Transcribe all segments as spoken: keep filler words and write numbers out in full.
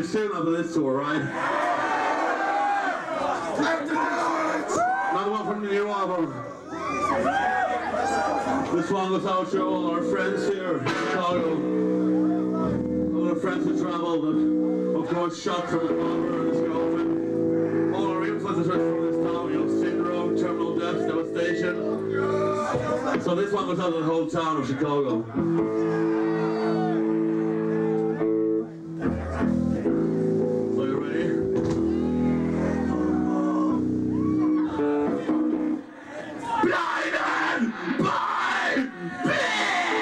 soon after this tour, right? Another one from the new album. This one goes out to all our friends here in Chicago. All our friends who travel, but of course shot from the bomber and his girlfriend. All our influences are from this town, you know, Syndrome, Terminal Depths, Devastation. So this one goes out to the whole town of Chicago. So you ready? Blinded by fear!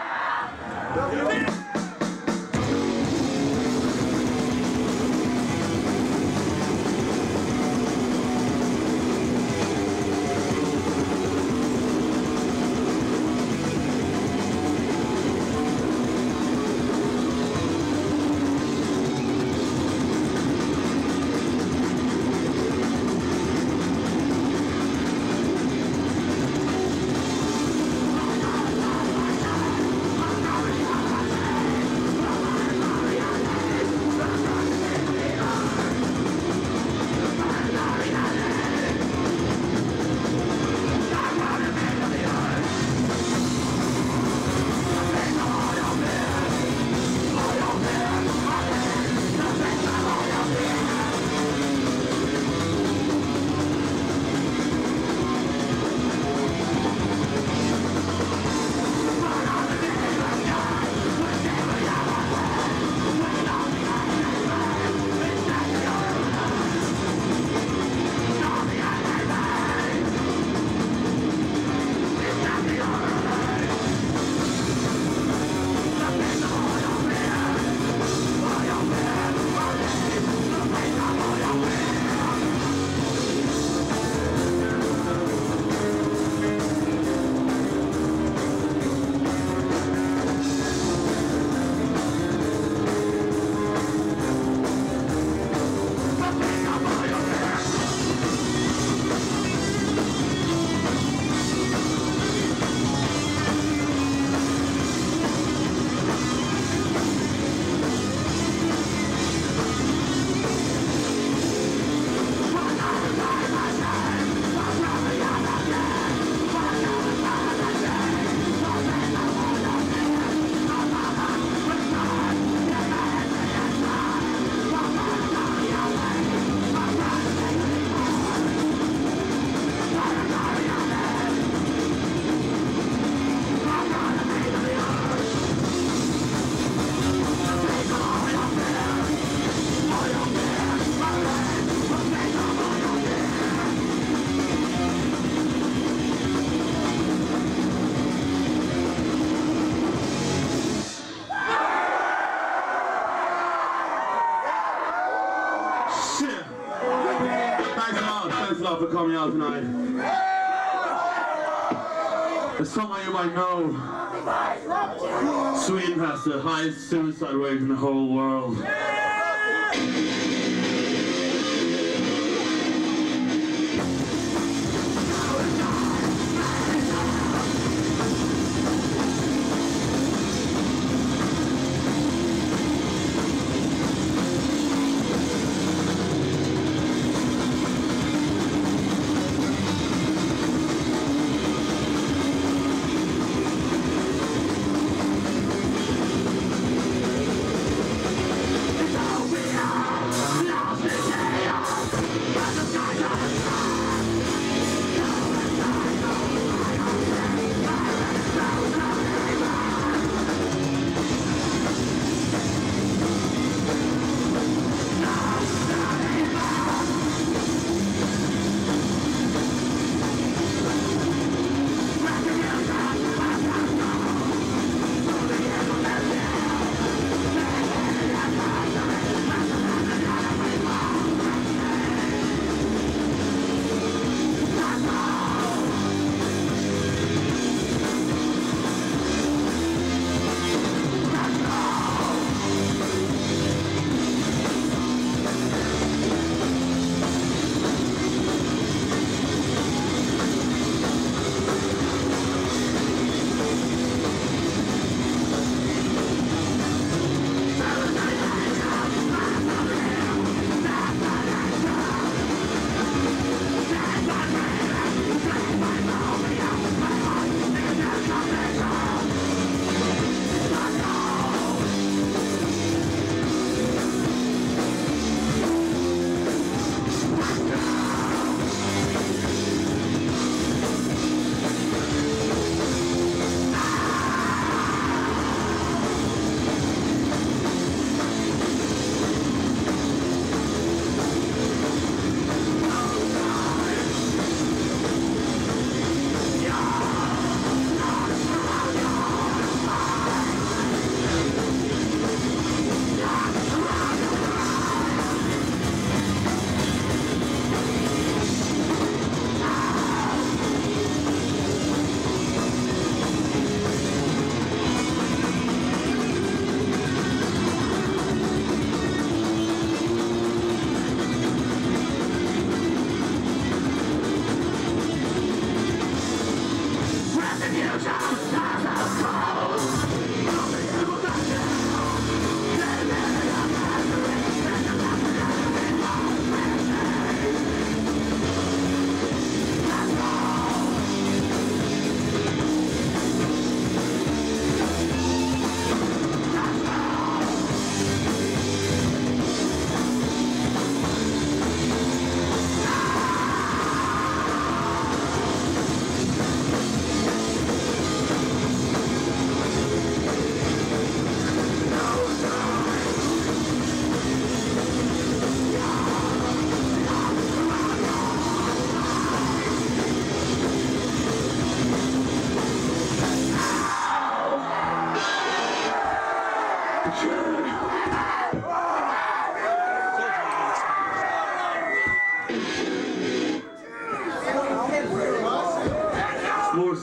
For coming out tonight. As some of you might know, Sweden has the highest suicide rate in the whole world.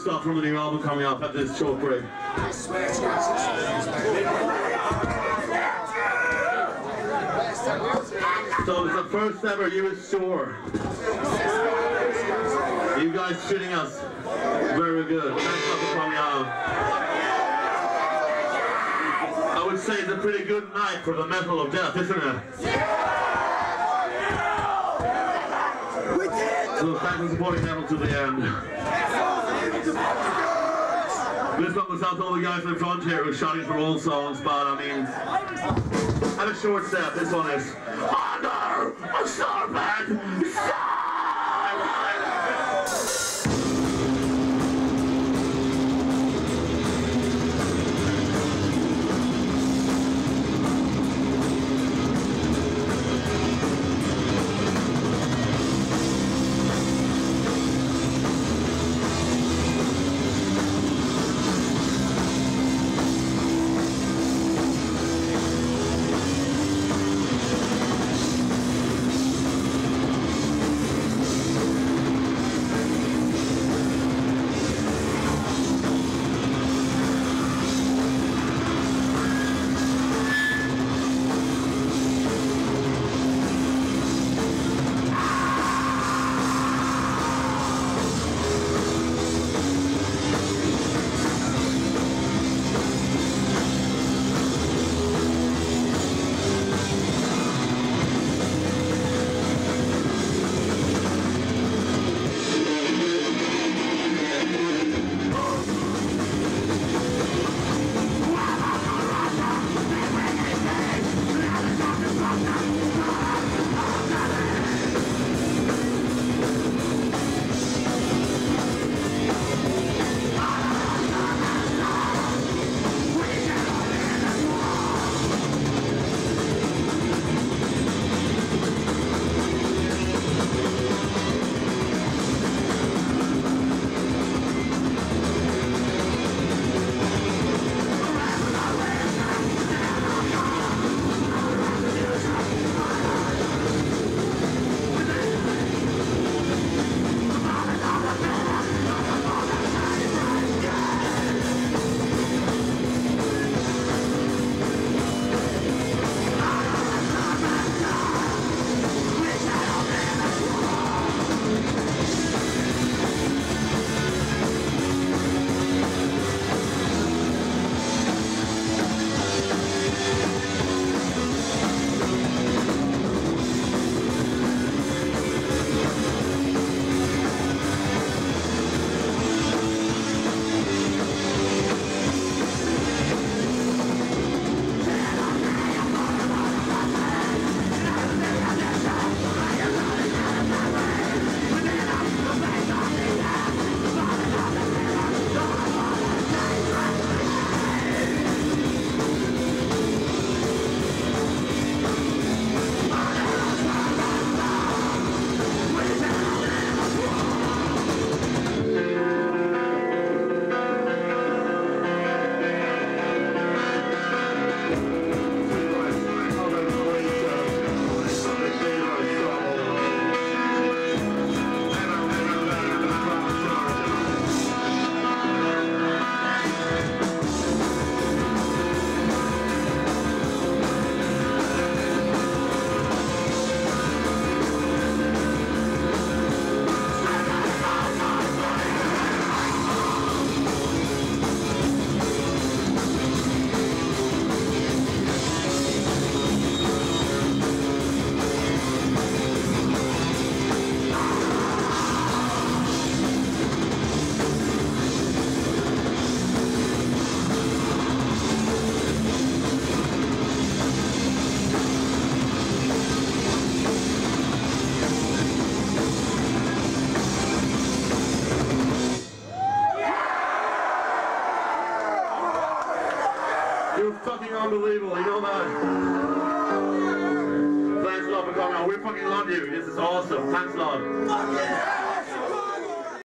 stuff from the new album coming up at this short break. So it's the first ever U S tour. You guys treating us very good. Thanks for coming out. I would say it's a pretty good night for the metal of death, isn't it? So thanks for supporting metal to the end. This one was out to all the guys in front here who are shouting for old songs, but I mean, have a short set. This one is Under a Serpent Sun! Unbelievable, you know that? Thanks a lot for coming on. We fucking love you. This is awesome. Thanks a lot.